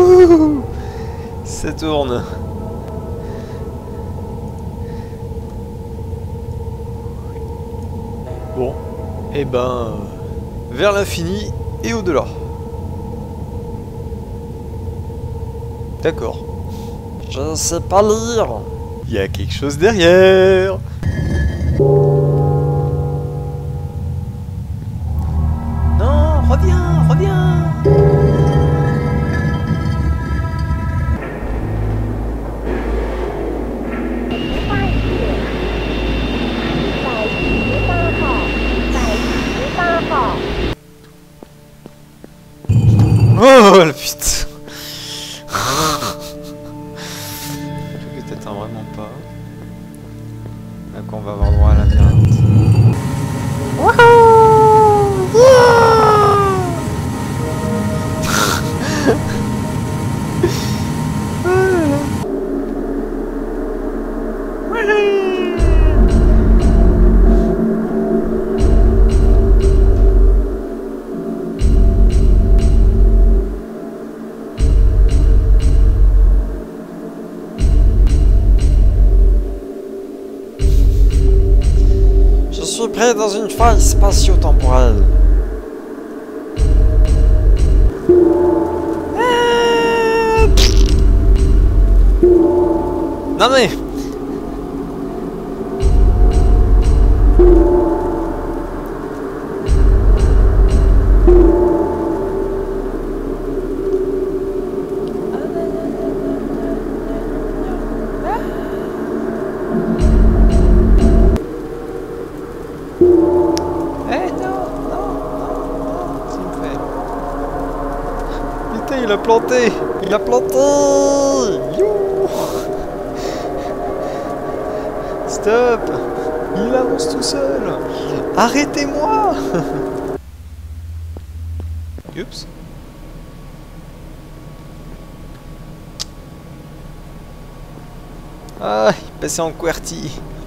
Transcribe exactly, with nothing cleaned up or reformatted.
Wouhou, ça tourne. Bon, et ben, vers l'infini et au-delà. D'accord. Je sais pas lire. Il y a quelque chose derrière. Non, reviens, reviens. Oh la putain. Je t'attends vraiment pas. Là qu'on va avoir droit à la labyrinthe. Je suis pris dans une faille spatio-temporelle. Non mais... Eh non, non, non, non, s'il me fait. Putain, il a planté. Il a planté. You. Stop. Il avance tout seul. Arrêtez-moi. Oups. Ah, il passait en QWERTY.